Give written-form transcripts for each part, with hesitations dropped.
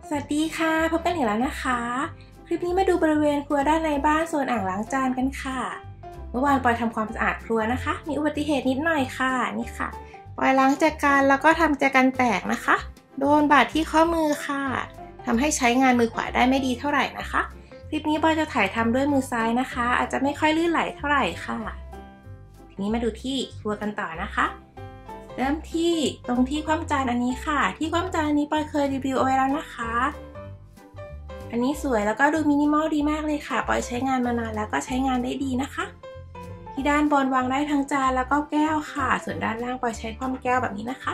สวัสดีค่ะพบกันอีกแล้วนะคะคลิปนี้มาดูบริเวณครัวด้านในบ้านโซนอ่างล้างจานกันค่ะเมื่อวานปอยทำความสะอาดครัวนะคะมีอุบัติเหตุนิดหน่อยค่ะนี่ค่ะปอยล้างแจกันแล้วก็ทำแจกันแตกนะคะโดนบาดที่ข้อมือค่ะทำให้ใช้งานมือขวาได้ไม่ดีเท่าไหร่นะคะคลิปนี้ปอยจะถ่ายทำด้วยมือซ้ายนะคะอาจจะไม่ค่อยลื่นไหลเท่าไหร่ค่ะทีนี้มาดูที่ครัวกันต่อนะคะเริ่มที่ตรงที่คว่ำจานอันนี้ค่ะที่คว่ำจานอันนี้ปอยเคยรีวิวเอาไว้แล้วนะคะอันนี้สวยแล้วก็ดูมินิมอลดีมากเลยค่ะปอยใช้งานมานานแล้วก็ใช้งานได้ดีนะคะที่ด้านบนวางได้ทั้งจานแล้วก็แก้วค่ะส่วนด้านล่างปอยใช้คว่ำแก้วแบบนี้นะคะ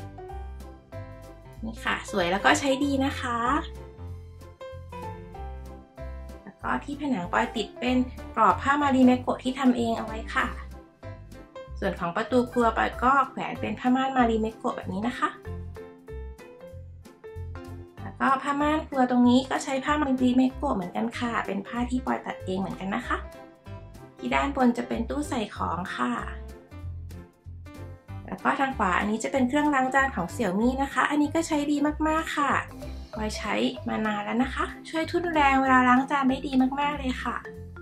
นี่ค่ะสวยแล้วก็ใช้ดีนะคะแล้วก็ที่ผนังปอยติดเป็นกรอบผ้ามารีเมโกะที่ทำเองเอาไว้ค่ะส่วนของประตูครัวปอยก็แขวนเป็นผ้าม่านมารีเมโกะแบบนี้นะคะแล้วก็ผ้าม่านครัวตรงนี้ก็ใช้ผ้ามารีเมโกะเหมือนกันค่ะเป็นผ้าที่ปอยตัดเองเหมือนกันนะคะที่ด้านบนจะเป็นตู้ใส่ของค่ะแล้วก็ทางขวาอันนี้จะเป็นเครื่องล้างจานของเสี่ยวมี่นะคะอันนี้ก็ใช้ดีมากๆค่ะปอยใช้มานานแล้วนะคะช่วยทุ่นแรงเวลาล้างจานได้ดีมากๆเลยค่ะ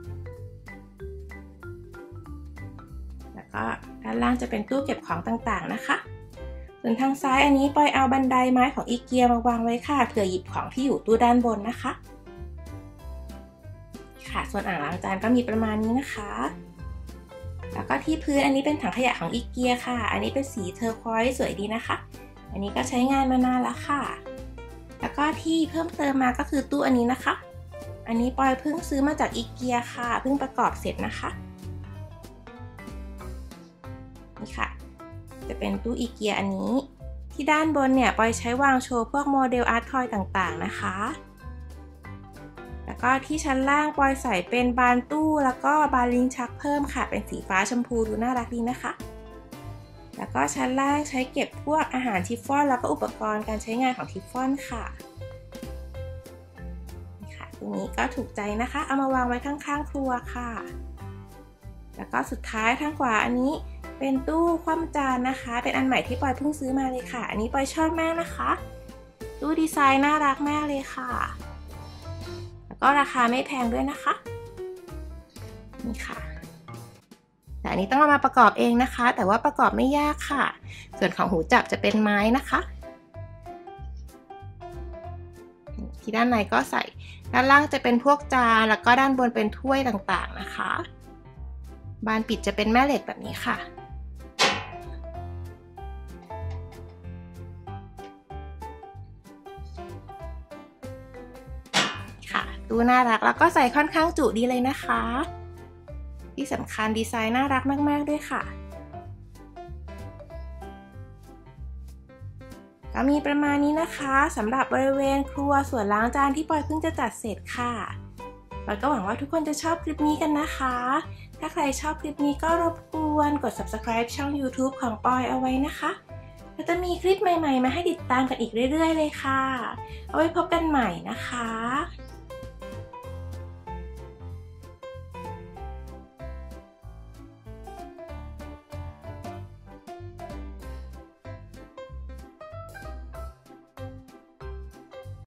ก็ด้านล่างจะเป็นตู้เก็บของต่างๆนะคะส่วนทางซ้ายอันนี้ปอยเอาบันไดไม้ของอีเกียมาวางไว้ค่ะเผื่อหยิบของที่อยู่ตู้ด้านบนนะคะค่ะส่วนอ่างล้างจานก็มีประมาณนี้นะคะแล้วก็ที่พื้นอันนี้เป็นถังขยะของอีเกียค่ะอันนี้เป็นสีเทอร์ควอยซ์สวยดีนะคะอันนี้ก็ใช้งานมานานแล้วค่ะแล้วก็ที่เพิ่มเติมมาก็คือตู้อันนี้นะคะอันนี้ปอยเพิ่งซื้อมาจากอีเกียค่ะเพิ่งประกอบเสร็จนะคะนี่ค่ะจะเป็นตู้อีเกียอันนี้ที่ด้านบนเนี่ยปอยใช้วางโชว์พวกโมเดลอาร์ตทอยต่างๆนะคะแล้วก็ที่ชั้นล่างปอยใส่เป็นบานตู้แล้วก็บานลิ้นชักเพิ่มค่ะเป็นสีฟ้าชมพูดูน่ารักดีนะคะแล้วก็ชั้นล่างใช้เก็บพวกอาหารทิฟฟอนแล้วก็อุปกรณ์การใช้งานของทิฟฟอนค่ะนี่ค่ะตรงนี้ก็ถูกใจนะคะเอามาวางไว้ข้างๆครัวค่ะแล้วก็สุดท้ายทางขวาอันนี้เป็นตู้คว่ำจานนะคะเป็นอันใหม่ที่ปอยเพิ่งซื้อมาเลยค่ะอันนี้ปอยชอบมากนะคะตู้ดีไซน์น่ารักมากเลยค่ะแล้วก็ราคาไม่แพงด้วยนะคะนี่ค่ะแต่อันนี้ต้องเอามาประกอบเองนะคะแต่ว่าประกอบไม่ยากค่ะส่วนของหูจับจะเป็นไม้นะคะที่ด้านในก็ใส่ด้านล่างจะเป็นพวกจานแล้วก็ด้านบนเป็นถ้วยต่างๆนะคะบานปิดจะเป็นแม่เหล็กแบบนี้ค่ะดูน่ารักแล้วก็ใส่ค่อนข้างจุดีเลยนะคะที่สำคัญดีไซน์น่ารักมากๆด้วยค่ะก็มีประมาณนี้นะคะสำหรับบริเวณครัวส่วนล้างจานที่ปอยเพิ่งจะจัดเสร็จค่ะปอยก็หวังว่าทุกคนจะชอบคลิปนี้กันนะคะถ้าใครชอบคลิปนี้ก็รบกวนกด subscribe ช่อง YouTube ของปอยเอาไว้นะคะแล้วจะมีคลิปใหม่ๆมาให้ติดตามกันอีกเรื่อยๆเลยค่ะเอาไว้พบกันใหม่นะคะ